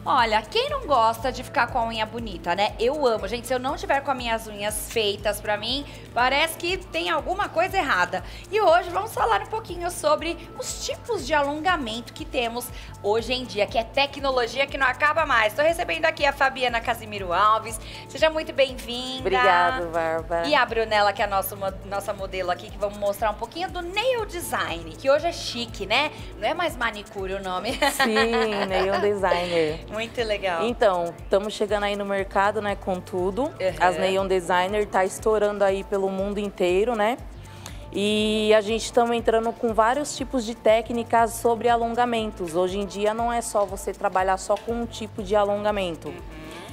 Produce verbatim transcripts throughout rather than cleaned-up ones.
Olha, quem não gosta de ficar com a unha bonita, né? Eu amo. Gente, se eu não tiver com as minhas unhas feitas pra mim, parece que tem alguma coisa errada. E hoje vamos falar um pouquinho sobre os tipos de alongamento que temos hoje em dia, que é tecnologia que não acaba mais. Estou recebendo aqui a Fabiana Casimiro Alves. Seja muito bem-vinda. Obrigada, Bárbara. E a Brunella, que é a nossa, nossa modelo aqui, que vamos mostrar um pouquinho do nail design, que hoje é chique, né? Não é mais manicure o nome. Sim, nail designer. Muito legal. Então, estamos chegando aí no mercado, né, com tudo. Uhum. As nail designer tá estourando aí pelo mundo inteiro, né? E a gente está entrando com vários tipos de técnicas sobre alongamentos. Hoje em dia não é só você trabalhar só com um tipo de alongamento. Uhum.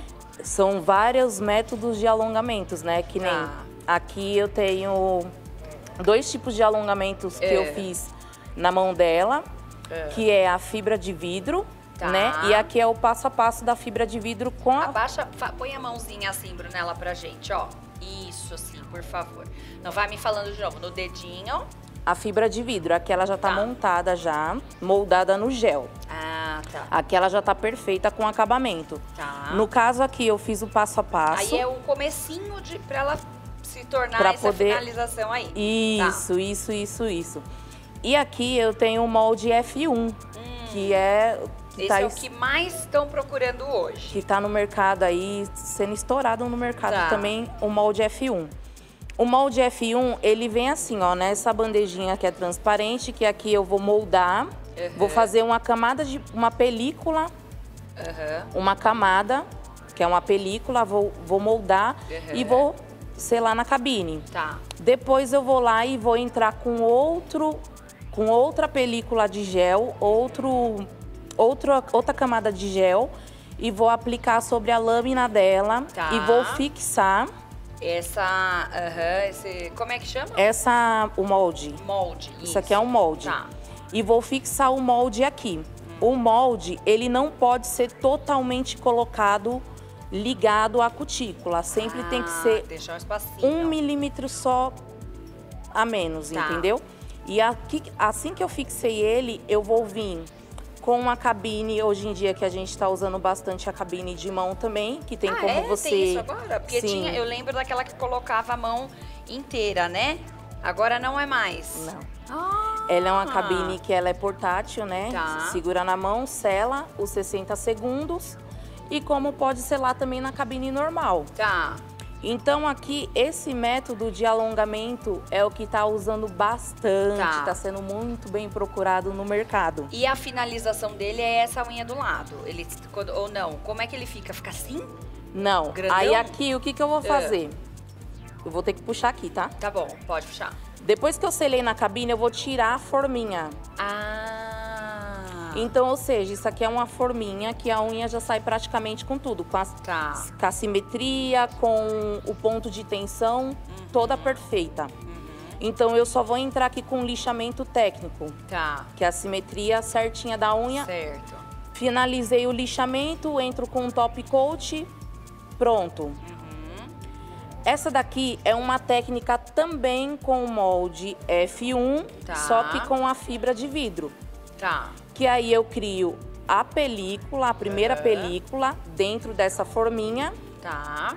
São vários métodos de alongamentos, né? Que nem ah. aqui eu tenho dois tipos de alongamentos que é. eu fiz na mão dela, é. que é a fibra de vidro. Tá. Né? E aqui é o passo a passo da fibra de vidro com a... Abaixa, põe a mãozinha assim, Brunella, pra gente, ó. Isso, assim, por favor. Não vai me falando de novo, no dedinho. A fibra de vidro, aqui ela já tá, tá montada já, moldada no gel. Ah, tá. Aqui ela já tá perfeita com acabamento. Tá. No caso aqui, eu fiz o passo a passo. Aí é o comecinho de, pra ela se tornar pra essa poder... finalização aí. Isso, tá. isso, isso, isso. E aqui eu tenho o molde F um, hum. que é... Esse tá é o que mais estão procurando hoje. Que tá no mercado aí, sendo estourado no mercado tá. também, o molde F um. O molde F um, ele vem assim, ó, nessa bandejinha que é transparente, que aqui eu vou moldar, uhum. vou fazer uma camada de, uma película, uhum. uma camada, que é uma película, vou, vou moldar uhum. e vou selar na cabine. Tá. Depois eu vou lá e vou entrar com outro, com outra película de gel, outro... Outra, outra camada de gel e vou aplicar sobre a lâmina dela tá. e vou fixar. Essa, uh-huh, esse, como é que chama? Essa, o molde. Molde, isso. Isso aqui é um molde. Tá. E vou fixar o molde aqui. Hum. O molde, ele não pode ser totalmente colocado ligado à cutícula. Sempre ah, tem que ser deixar um espacinho. um milímetro só a menos, tá. entendeu? E aqui, assim que eu fixei ele, eu vou vir com uma cabine, hoje em dia que a gente está usando bastante a cabine de mão também, que tem ah, como é? você... Tem isso agora? Porque Sim. tinha, eu lembro daquela que colocava a mão inteira, né? Agora não é mais. Não. Ah. Ela é uma cabine que ela é portátil, né? Tá. Segura na mão, sela os sessenta segundos e como pode selar também na cabine normal. Tá. Então aqui, esse método de alongamento é o que está usando bastante, está tá sendo muito bem procurado no mercado. E a finalização dele é essa unha do lado? Ele, ou não? Como é que ele fica? Fica assim? Não. Grandão? Aí aqui, o que, que eu vou fazer? É. Eu vou ter que puxar aqui, tá? Tá bom, pode puxar. Depois que eu selei na cabine, eu vou tirar a forminha. Ah... Então, ou seja, isso aqui é uma forminha que a unha já sai praticamente com tudo. Com a, tá. com a simetria, com o ponto de tensão, uhum. toda perfeita. Uhum. Então, eu só vou entrar aqui com um lixamento técnico. Tá. Que é a simetria certinha da unha. Certo. Finalizei o lixamento, entro com um top coat, pronto. Uhum. Essa daqui é uma técnica também com o molde F um, tá. só que com a fibra de vidro. Tá. Que aí eu crio a película, a primeira uhum. película, dentro dessa forminha. Tá.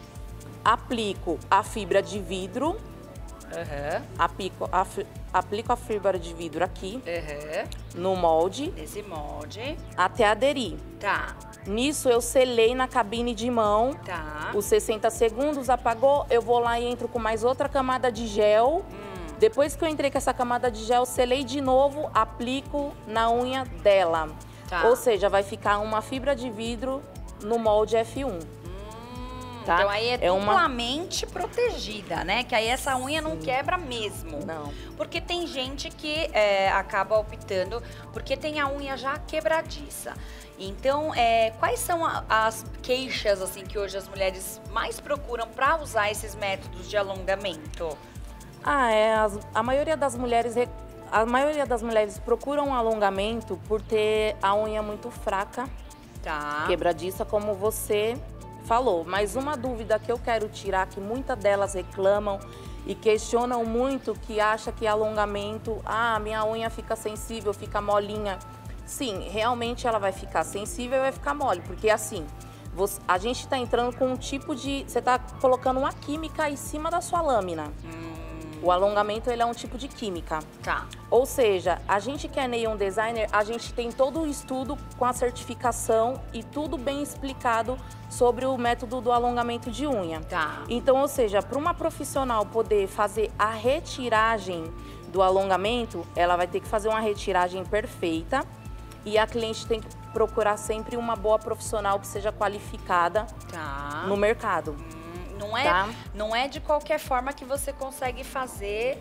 Aplico a fibra de vidro. Uhum. Aplico, a, aplico a fibra de vidro aqui. Uhum. No molde. Nesse molde. Até aderir. Tá. Nisso eu selei na cabine de mão. Tá. Os sessenta segundos, apagou, eu vou lá e entro com mais outra camada de gel. Hum. Depois que eu entrei com essa camada de gel, selei de novo, aplico na unha dela. Tá. Ou seja, vai ficar uma fibra de vidro no molde F um. Hum, tá? Então aí é, é duplamente uma... protegida, né? Que aí essa unha Sim. não quebra mesmo. Não. Porque tem gente que é, acaba optando, porque tem a unha já quebradiça. Então, é, quais são a, as queixas assim que hoje as mulheres mais procuram para usar esses métodos de alongamento? Ah, é, as, a maioria das mulheres a maioria das mulheres procuram um alongamento por ter a unha muito fraca, tá. quebradiça, como você falou. Mas uma dúvida que eu quero tirar, que muitas delas reclamam e questionam muito, que acha que alongamento, ah, minha unha fica sensível, fica molinha. Sim, realmente ela vai ficar sensível e vai ficar mole, porque assim, você, a gente está entrando com um tipo de... Você está colocando uma química em cima da sua lâmina. Hum. O alongamento, ele é um tipo de química. Tá. Ou seja, a gente que é Neon Designer, a gente tem todo o estudo com a certificação e tudo bem explicado sobre o método do alongamento de unha. Tá. Então, ou seja, para uma profissional poder fazer a retiragem do alongamento, ela vai ter que fazer uma retiragem perfeita e a cliente tem que procurar sempre uma boa profissional que seja qualificada tá. no mercado. Não é, tá? não é de qualquer forma que você consegue fazer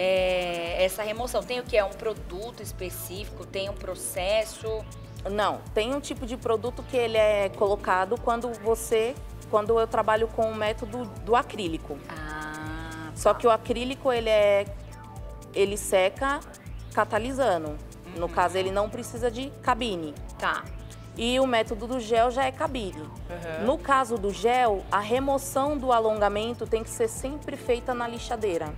é, essa remoção. Tem o que? É um produto específico? Tem um processo? Não, tem um tipo de produto que ele é colocado quando você, quando eu trabalho com o método do acrílico. Ah, Só tá. que o acrílico, ele é, ele seca catalisando. Uhum. No caso, ele não precisa de cabine. Tá. E o método do gel já é cabine. Uhum. No caso do gel, a remoção do alongamento tem que ser sempre feita na lixadeira.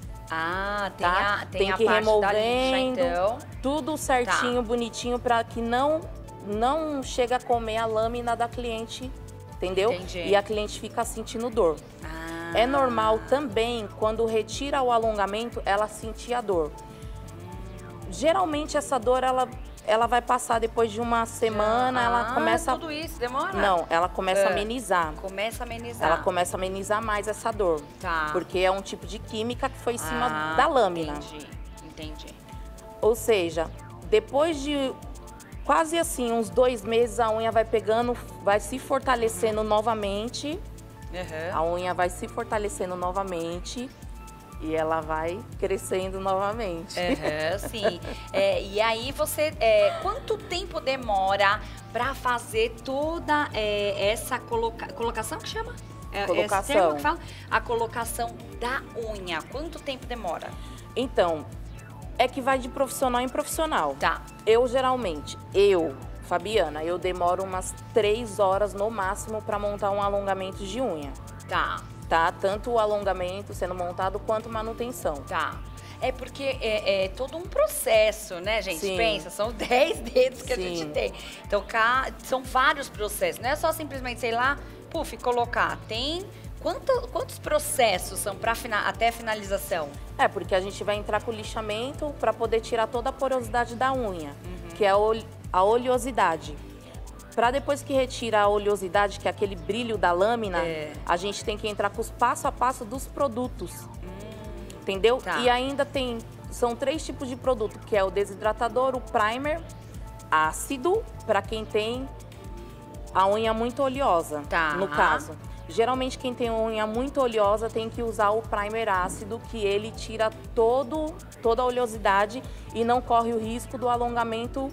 Ah, tem tá? a, tem tem a que ir parte removendo, da lixa, então. Tudo certinho, tá. bonitinho, para que não, não chegue a comer a lâmina da cliente, entendeu? Entendi. E a cliente fica sentindo dor. Ah. É normal também, quando retira o alongamento, ela sentir a dor. Hum. Geralmente, essa dor, ela... ela vai passar depois de uma semana, ah, ela começa... tudo isso demora? Não, ela começa é. a amenizar. Começa a amenizar. Ela começa a amenizar mais essa dor. Tá. Porque é um tipo de química que foi em cima ah, da lâmina. Entendi, entendi. Ou seja, depois de quase assim, uns dois meses, a unha vai pegando, vai se fortalecendo uhum. novamente. Uhum. A unha vai se fortalecendo novamente. E ela vai crescendo novamente. Uhum, sim. É, e aí você, é, quanto tempo demora para fazer toda é, essa coloca, colocação que chama? É, colocação. Esse termo que fala? A colocação da unha. Quanto tempo demora? Então, é que vai de profissional em profissional. Tá. Eu geralmente, eu, Fabiana, eu demoro umas três horas no máximo para montar um alongamento de unha. Tá. Tá? Tanto o alongamento sendo montado quanto manutenção. Tá. É porque é, é todo um processo, né, gente? Sim. Pensa, são dez dedos que Sim. a gente tem. Então, cá, são vários processos. Não é só simplesmente, sei lá, puf, colocar. Tem quanto, quantos processos são para fina, até a finalização? É, porque a gente vai entrar com o lixamento para poder tirar toda a porosidade da unha, uhum. que é a oleosidade. Para depois que retira a oleosidade, que é aquele brilho da lâmina, é. a gente tem que entrar com os passo a passo dos produtos. Hum, entendeu? Tá. E ainda tem, são três tipos de produto, que é o desidratador, o primer, ácido, para quem tem a unha muito oleosa, tá. no caso. Geralmente quem tem unha muito oleosa tem que usar o primer ácido, que ele tira todo, toda a oleosidade e não corre o risco do alongamento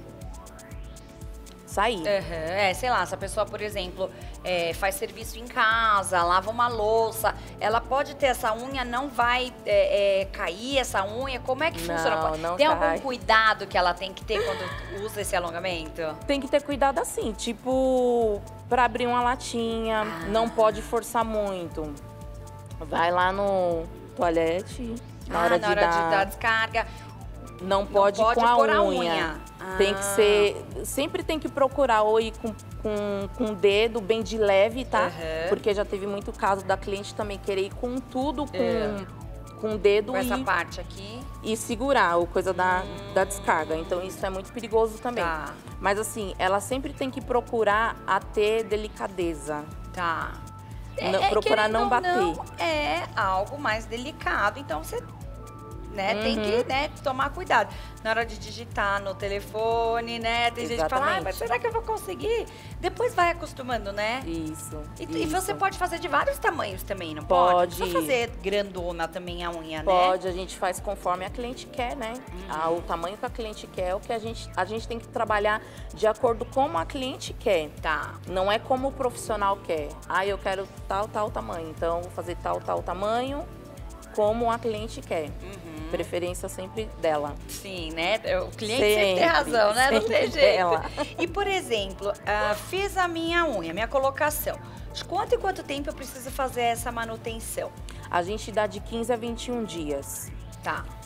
sair. Uhum. É, sei lá, se a pessoa, por exemplo, é, faz serviço em casa, lava uma louça, ela pode ter essa unha, não vai é, é, cair essa unha? Como é que não, funciona? Não tem cai. algum cuidado que ela tem que ter quando usa esse alongamento? Tem que ter cuidado assim, tipo, para abrir uma latinha, ah. não pode forçar muito. Vai lá no toalete, na ah, hora, na de, hora dar... de dar descarga. Não pode, não pode com a unha. A unha. Ah. Tem que ser, sempre tem que procurar ou ir com, com, com o dedo bem de leve, tá? Uhum. Porque já teve muito caso da cliente também querer ir com tudo, com, é. com o dedo com e, essa parte aqui. E segurar o coisa da, hum. da descarga. Então isso é muito perigoso também. Tá. Mas assim, ela sempre tem que procurar a ter delicadeza. Tá. Não, é, procurar não bater. Não, é algo mais delicado, então você... Né? Uhum. Tem que, né, tomar cuidado. Na hora de digitar no telefone, né? Tem Exatamente. gente que fala, ah, mas será que eu vou conseguir? Depois vai acostumando, né? Isso. E, isso. e você pode fazer de vários tamanhos também, não pode? Pode. Não precisa fazer grandona também a unha, pode, né? Pode, a gente faz conforme a cliente quer, né? Uhum. Ah, o tamanho que a cliente quer é o que a gente, a gente tem que trabalhar de acordo com como a cliente quer. Tá. Não é como o profissional quer. Ah, eu quero tal, tal tamanho. Então, vou fazer tal, tal tamanho como a cliente quer. Uhum. Preferência sempre dela. Sim, né? O cliente sempre, sempre tem razão, né? Não tem jeito. Dela. E, por exemplo, uh, fiz a minha unha, minha colocação. De quanto em quanto tempo eu preciso fazer essa manutenção? A gente dá de quinze a vinte e um dias. Tá.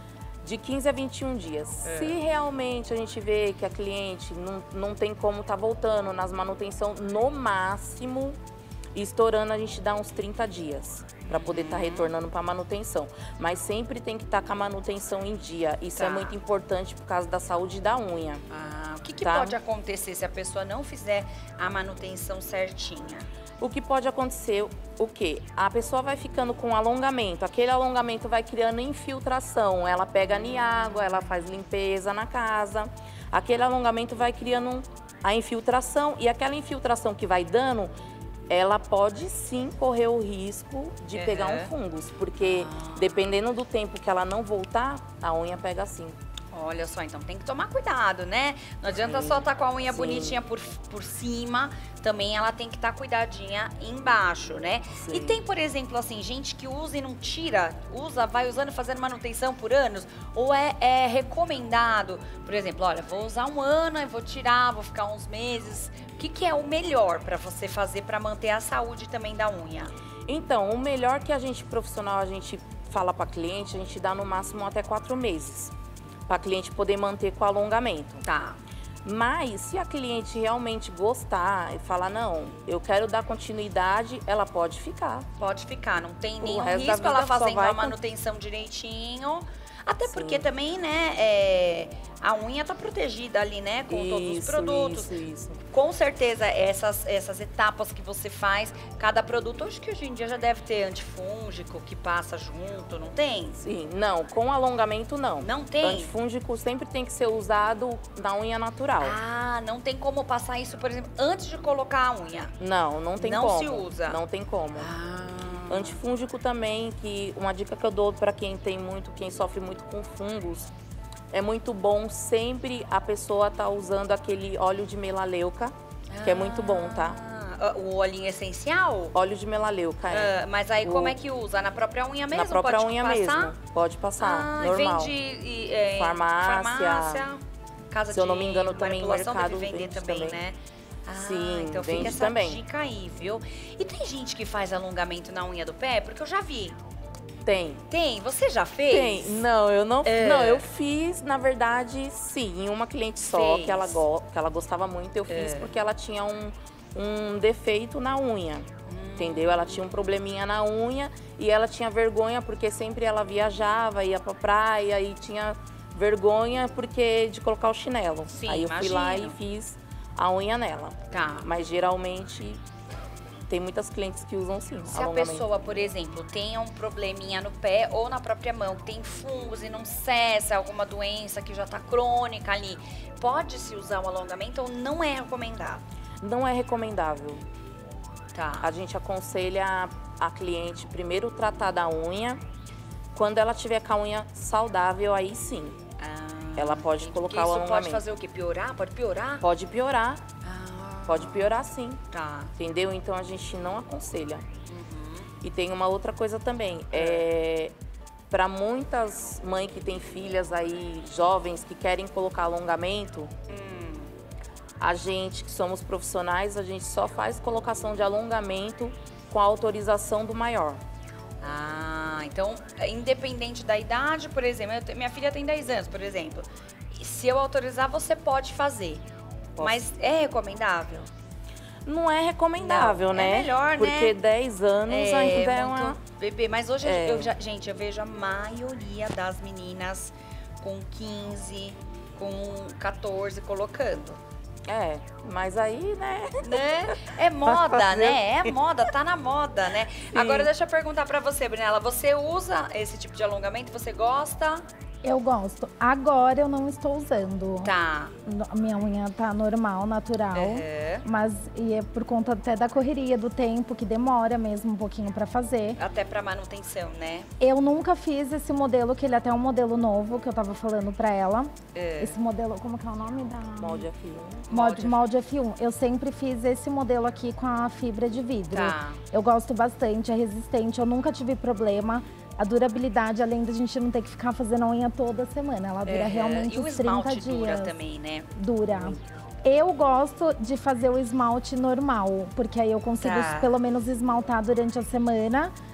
De quinze a vinte e um dias. É. Se realmente a gente vê que a cliente não, não tem como tá voltando nas manutenção, no máximo, estourando, a gente dá uns trinta dias para poder estar tá retornando para manutenção. Mas sempre tem que estar tá com a manutenção em dia. Isso Tá. é muito importante por causa da saúde da unha. Ah, o que, que Tá. pode acontecer se a pessoa não fizer a manutenção certinha? O que pode acontecer, o quê? A pessoa vai ficando com alongamento, aquele alongamento vai criando infiltração, ela pega em água, ela faz limpeza na casa, aquele alongamento vai criando a infiltração e aquela infiltração que vai dando, ela pode sim correr o risco de Uhum. pegar um fungus, porque Ah. dependendo do tempo que ela não voltar, a unha pega assim. Olha só, então tem que tomar cuidado, né? Não adianta Sim, só estar com a unha sim. bonitinha por, por cima, também ela tem que estar cuidadinha embaixo, né? Sim. E tem, por exemplo, assim, gente que usa e não tira, usa, vai usando, fazendo manutenção por anos, ou é, é recomendado, por exemplo, olha, vou usar um ano, aí vou tirar, vou ficar uns meses. O que, que é o melhor para você fazer para manter a saúde também da unha? Então, o melhor que a gente profissional, a gente fala para cliente, a gente dá no máximo até quatro meses. Para a cliente poder manter com alongamento. Tá. Mas se a cliente realmente gostar e falar, não, eu quero dar continuidade, ela pode ficar. Pode ficar, não tem O nenhum resto da risco ela vida só fazendo vai a com- manutenção direitinho. Até Sim. porque também, né, é, a unha tá protegida ali, né, com todos os Isso, produtos. Isso, isso. Com certeza, essas, essas etapas que você faz, cada produto, acho que hoje em dia já deve ter antifúngico que passa junto, não tem? Sim, não, com alongamento não. Não tem? Antifúngico sempre tem que ser usado na unha natural. Ah, não tem como passar isso, por exemplo, antes de colocar a unha. Não, não tem Não como. se usa. Não tem como. Ah. Antifúngico também, que uma dica que eu dou para quem tem muito, quem sofre muito com fungos, é muito bom sempre a pessoa tá usando aquele óleo de melaleuca, que é muito bom, tá? Ah, o olhinho essencial? Óleo de melaleuca, é. Ah, mas aí como O- é que usa? Na própria unha mesmo? Na própria Pode unha passar? mesmo. Pode passar, Ah, normal. vende e, é, Farmácia. farmácia, casa Se eu não de me engano, também manipulação mercado deve vender vende também, também. né? Ah, Sim, então vende fica essa também. dica aí, viu? E tem gente que faz alongamento na unha do pé? Porque eu já vi. Tem. Tem? Você já fez? Tem. Não, eu não, É. não, eu fiz, na verdade, sim, em uma cliente só, Fez. que ela, go, que ela gostava muito, eu fiz É. porque ela tinha um, um defeito na unha. Hum. Entendeu? Ela tinha um probleminha na unha e ela tinha vergonha porque sempre ela viajava, ia pra praia e tinha vergonha porque de colocar o chinelo. Sim, Aí eu fui lá e imagino. fiz a unha nela. Tá. Mas geralmente tem muitas clientes que usam sim. Se a alongamento. pessoa, por exemplo, tem um probleminha no pé ou na própria mão, que tem fungos e não cessa, alguma doença que já tá crônica ali, pode-se usar o alongamento ou não é recomendado? Não é recomendável. Tá. A gente aconselha a, a cliente primeiro tratar da unha. Quando ela tiver com a unha saudável, aí sim. Ah, Ela pode entendi. colocar Porque o isso pode alongamento. fazer o quê? Piorar? Pode piorar? Pode piorar, Ah, pode piorar sim. Tá. Entendeu? Então a gente não aconselha. Uhum. E tem uma outra coisa também. É, para muitas mães que têm filhas aí, jovens, que querem colocar alongamento, Hum. a gente que somos profissionais, a gente só faz colocação de alongamento com a autorização do maior. Ah, então, independente da idade, por exemplo, eu te- minha filha tem dez anos, por exemplo. E se eu autorizar, você pode fazer. Posso. Mas é recomendável? Não é recomendável, Não, é né? melhor, né? Porque dez anos ainda é muito uma... bebê. Mas hoje, É. eu já, gente, eu vejo a maioria das meninas com quinze, com quatorze colocando. É, mas aí, né? Né? É moda, fazer. né? É moda, tá na moda, né? Agora deixa eu perguntar pra você, Brunella. Você usa esse tipo de alongamento? Você gosta? Eu gosto. Agora eu não estou usando. Tá. No- A minha unha tá normal, natural. Uhum. Mas e é por conta até da correria, do tempo, que demora mesmo um pouquinho pra fazer. Até pra manutenção, né? Eu nunca fiz esse modelo, que ele é até um modelo novo, que eu tava falando pra ela. É. Esse modelo, como que é o nome da... Molde aqui. Né? Molde, molde F um. Eu sempre fiz esse modelo aqui com a fibra de vidro. Tá. Eu gosto bastante, é resistente, eu nunca tive problema. A durabilidade, além da gente não ter que ficar fazendo a unha toda semana, ela dura Uhum. realmente E o uns trinta esmalte dias. dura também, né? Dura. Eu gosto de fazer o esmalte normal, porque aí eu consigo Tá. pelo menos esmaltar durante a semana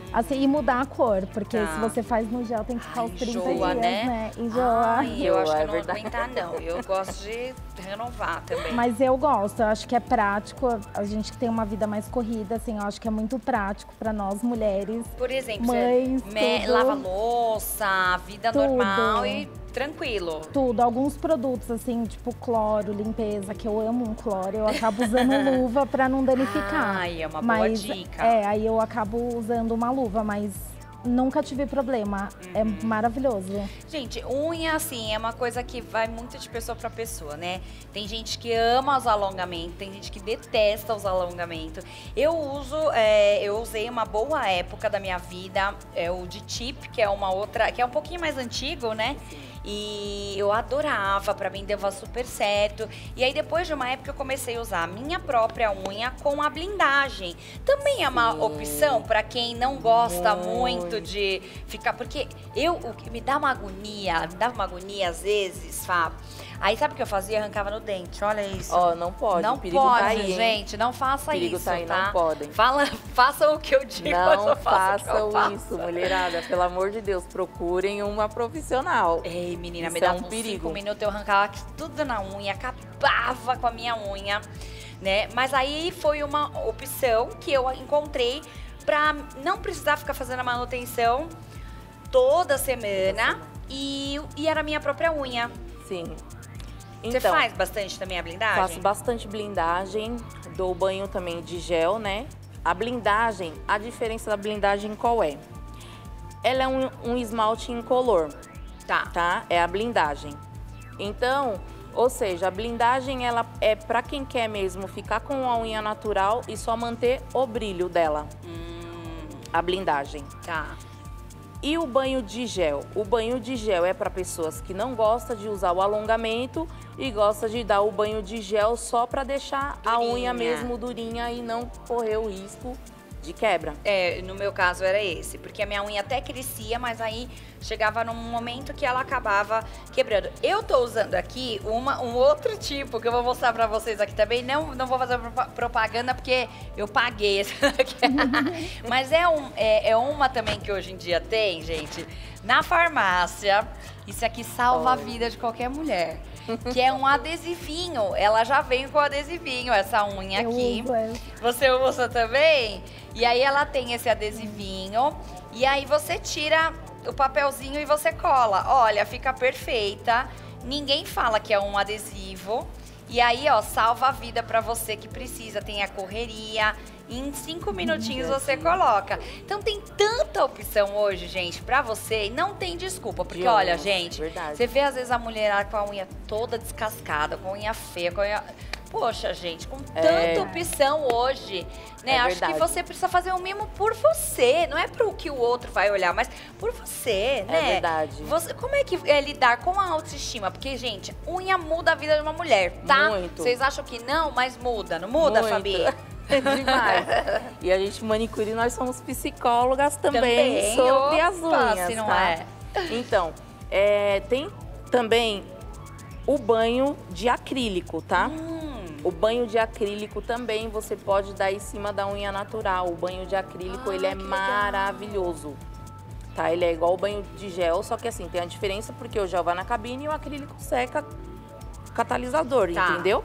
Assim, e mudar a cor, porque Tá. se você faz no gel, tem que ficar Ai, os trinta enjoa, dias, né? né? Enjoa. Ai, eu acho que É eu não vou verdade. aguentar, não. Eu gosto de renovar também. Mas eu gosto, eu acho que é prático. A gente que tem uma vida mais corrida, assim, eu acho que é muito prático pra nós mulheres. Por exemplo, Mães, você me- tudo. lava louça, vida Tudo. normal e tranquilo. Tudo, alguns produtos, assim, tipo cloro, limpeza, que eu amo um cloro, eu acabo usando luva pra não danificar. Ai, é uma boa mas, dica. É, aí eu acabo usando uma luva, mas nunca tive problema. É Uhum. maravilhoso. Gente, unha, assim, é uma coisa que vai muito de pessoa pra pessoa, né? Tem gente que ama os alongamentos, tem gente que detesta os alongamentos. Eu uso, é, eu usei uma boa época da minha vida, é o de Tip, que é uma outra, que é um pouquinho mais antigo, né? E eu adorava, pra mim dava super certo. E aí depois de uma época eu comecei a usar a minha própria unha com a blindagem. Também é uma Sim. opção pra quem não gosta muito, Muito. de ficar, porque eu, o que me dá uma agonia, me dava uma agonia às vezes, Fábio. Aí sabe o que eu fazia? Arrancava no dente, olha isso. Ó, não pode, não o perigo pode, tá aí, hein? gente, não faça O perigo isso, tá aí, tá? não podem. Fala, façam o que eu digo, mas Não façam o que eu façam faço. isso, mulherada. Pelo amor de Deus, procurem uma profissional. Ei, menina, Isso me é dava um uns perigo. cinco minutos, eu arrancava tudo na unha, acabava com a minha unha, né? Mas aí foi uma opção que eu encontrei pra não precisar ficar fazendo a manutenção toda semana e, e era a minha própria unha. Sim. Você Então, faz bastante também a blindagem? faço bastante blindagem, dou banho também de gel, né? A blindagem, a diferença da blindagem qual é? Ela é um, um esmalte incolor, Tá. tá? É a blindagem. Então, ou seja, a blindagem ela é pra quem quer mesmo ficar com a unha natural e só manter o brilho dela. Hum, A blindagem. tá. E o banho de gel? O banho de gel é para pessoas que não gostam de usar o alongamento e gosta de dar o banho de gel só para deixar a Durinha. unha mesmo durinha e não correr o risco de quebra. É, no meu caso era esse, porque a minha unha até crescia, mas aí chegava num momento que ela acabava quebrando. Eu tô usando aqui uma, um outro tipo que eu vou mostrar pra vocês aqui também. Não, não vou fazer propa- propaganda porque eu paguei esse daqui. Mas é, um, é, é uma também que hoje em dia tem, gente, na farmácia. Isso aqui salva a Olha. vida de qualquer mulher. Que é um adesivinho. Ela já vem com adesivinho, essa unha Eu aqui. uso essa. Você usa também? E aí ela tem esse adesivinho. E aí você tira o papelzinho e você cola. Olha, fica perfeita. Ninguém fala que é um adesivo. E aí, ó, salva a vida pra você que precisa. Tem a correria. Em cinco minutinhos você coloca. Então tem tanta opção hoje, gente, pra você. E não tem desculpa. Porque, De olha, onde? gente, Verdade. você vê às vezes a mulher com a unha toda descascada, com a unha feia, com a unha... Poxa, gente, com tanta É. opção hoje, né? É Acho que verdade. você precisa fazer um mimo por você. Não é pro que o outro vai olhar, mas por você, né? É verdade. Você, como é que é lidar com a autoestima? Porque, gente, unha muda a vida de uma mulher, tá? Muito. Vocês acham que não, mas muda. Não muda, Muito. Fabi? Demais. E a gente manicure, nós somos psicólogas também, Também, sobre opa, as unhas, se não tá? é. Então, é, tem também o banho de acrílico, tá? Hum, O banho de acrílico também você pode dar em cima da unha natural. O banho de acrílico, Ah, ele é que legal. maravilhoso. Tá? Ele é igual o banho de gel, só que assim, tem a diferença porque o gel vai na cabine e o acrílico seca catalisador, Tá. entendeu?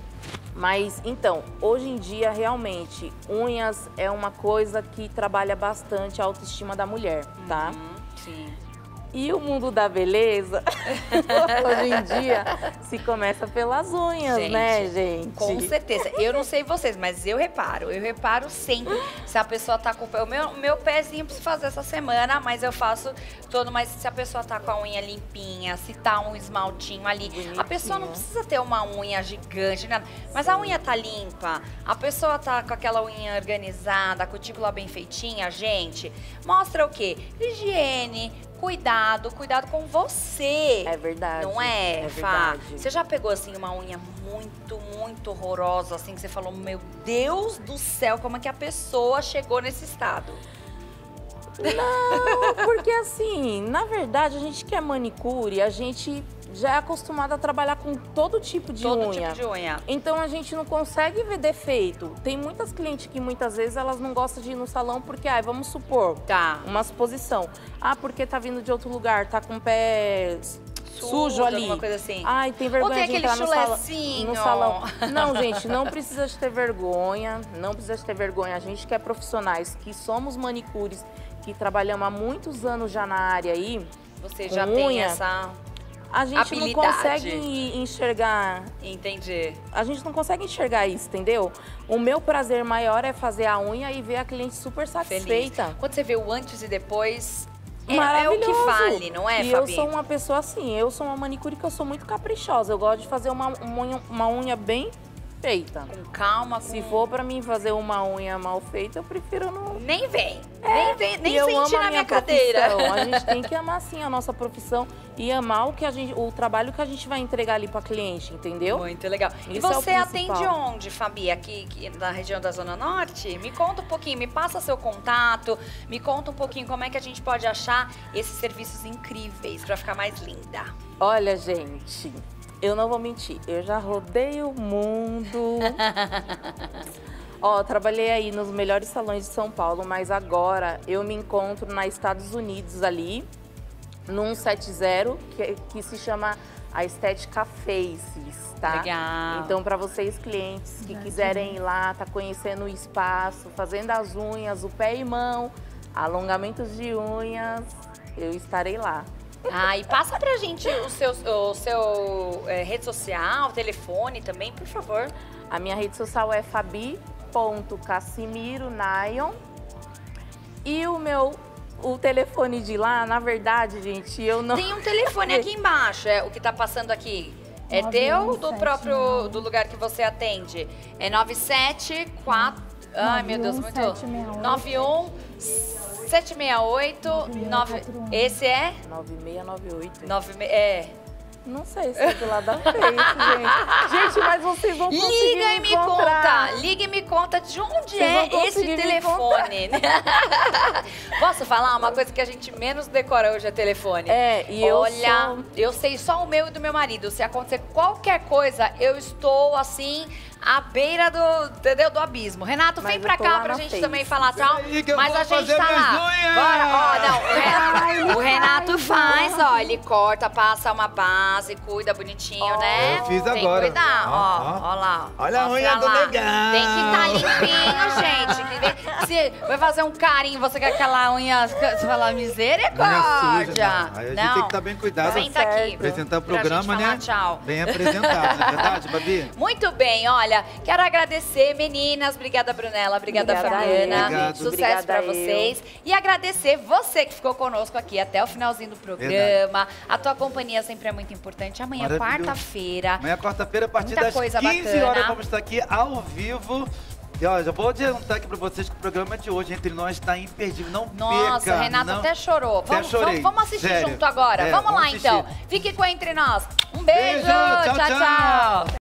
Mas, então, hoje em dia, realmente, unhas é uma coisa que trabalha bastante a autoestima da mulher, tá? hum, sim. E o mundo da beleza, hoje em dia, se começa pelas unhas, Gente, né, gente? Com certeza. Eu não sei vocês, mas eu reparo. Eu reparo sempre se a pessoa tá com o pé. O meu, meu pezinho eu preciso fazer essa semana, mas eu faço todo. Mas se a pessoa tá com a unha limpinha, se tá um esmaltinho ali. A pessoa não Bonitinha. precisa ter uma unha gigante, nada. Mas a unha tá limpa, a pessoa tá com aquela unha organizada, a cutícula bem feitinha, gente. Mostra o quê? Higiene. Cuidado, cuidado com você. É verdade. Não é, É Fá? verdade. Você já pegou, assim, uma unha muito, muito horrorosa, assim, que você falou, meu Deus do céu, como é que a pessoa chegou nesse estado? Não, porque assim, na verdade, a gente que é manicure, a gente já é acostumada a trabalhar com todo tipo de Todo unha. tipo de unha. Então a gente não consegue ver defeito. Tem muitas clientes que muitas vezes elas não gostam de ir no salão porque, ah, vamos supor, Tá. uma suposição. Ah, porque tá vindo de outro lugar, tá com o pé sujo, Sujo, ali. alguma coisa assim. Ai, tem vergonha Ou tem de aquele entrar no, sala, chulecinho. no salão. Não, gente, não precisa de ter vergonha, não precisa de ter vergonha. A gente que é profissionais, que somos manicures, que trabalhamos há muitos anos já na área aí, Você com já tem unha, essa a gente habilidade. não consegue enxergar. Entendi. A gente não consegue enxergar isso, entendeu? O meu prazer maior é fazer a unha e ver a cliente super satisfeita. Feliz. Quando você vê o antes e depois, é, é o Maravilhoso. que vale, não é, E Fabi? eu sou uma pessoa assim, eu sou uma manicure que eu sou muito caprichosa. Eu gosto de fazer uma, uma, unha, uma unha bem feita. Com calma, com... Se for pra mim fazer uma unha mal feita, eu prefiro não... Nem vem, nem vem, nem E eu senti amo a na minha minha cadeira. profissão. A gente tem que amar, sim, a nossa profissão e amar o, que a gente, o trabalho que a gente vai entregar ali pra cliente, entendeu? Muito legal. E Isso é o você atende principal. onde, Fabi? Aqui, aqui na região da Zona Norte? Me conta um pouquinho, me passa seu contato, me conta um pouquinho como é que a gente pode achar esses serviços incríveis pra ficar mais linda. Olha, gente, eu não vou mentir, eu já rodei o mundo. Ó, trabalhei aí nos melhores salões de São Paulo, mas agora eu me encontro nos Estados Unidos ali, num setenta, que, que se chama a Estética Faces, tá? Legal. Então, para vocês clientes que quiserem ir lá, tá conhecendo o espaço, fazendo as unhas, o pé e mão, alongamentos de unhas, eu estarei lá. Ah, e passa pra gente o seu, o seu é, rede social, telefone também, por favor. A minha rede social é fabi ponto cassimiro nayon e o meu o telefone de lá, na verdade, gente, eu não... Tem um telefone aqui embaixo, é o que tá passando aqui. É nove teu um ou do sete próprio, nove. do lugar que você atende? É nove sete quatro... Ai, meu Deus, muito... nove um sete seis oito nove... Esse é? nove seis nove oito. nove... É... Não sei se é do lado da frente, gente. Gente, mas vocês vão conseguir Liga e me encontrar. conta, liga e me conta de onde Vocês é vão esse conseguir me telefone. Posso falar? Uma coisa que a gente menos decora hoje é telefone. É, e eu Olha, sou... eu sei só o meu e do meu marido. Se acontecer qualquer coisa, eu estou assim... à beira do, entendeu? Do abismo. Renato, Mas vem eu pra tô cá lá pra na gente Face. também falar tchau. Aí que eu Mas vou a gente fazer tá minhas lá. unhas. Bora, ó, não. O Renato, o Renato faz, faz, ó, ele corta, passa uma base, cuida bonitinho, Ó, né? eu fiz Tem que agora. cuidar, ó, Ó, ó. ó lá. Olha a Mostra unha do lá. legal. Tem que estar limpinho, gente. que nem- Se vai fazer um carinho, você quer aquela unha, você fala misericórdia. Unha suja, não. Aí a gente tem que estar bem cuidado. Senta aqui. Apresentar o pra programa, gente falar né? tchau. Bem apresentado, não é verdade, Babi? Muito bem, olha, quero agradecer, meninas. Obrigada, Brunella. Obrigada, Obrigada Fabiana. eu. Obrigado. Sucesso Obrigada pra eu. vocês. E agradecer você que ficou conosco aqui até o finalzinho do programa. Verdade. A tua companhia sempre é muito importante. Amanhã, Maravilhoso. quarta-feira. Amanhã, quarta-feira, a partir Muita das coisa quinze bacana. horas, vamos estar aqui ao vivo. E ó, já vou adiantar aqui pra vocês que o programa de hoje entre nós tá imperdível. Não Nossa, perca. Renato não... até chorou. Até Vamos, chorei. vamos, vamos assistir Sério. junto agora. É, vamos vamos lá, assistir. então. Fique com Entre Nós. Um beijo. Beijo, tchau, tchau. tchau. tchau.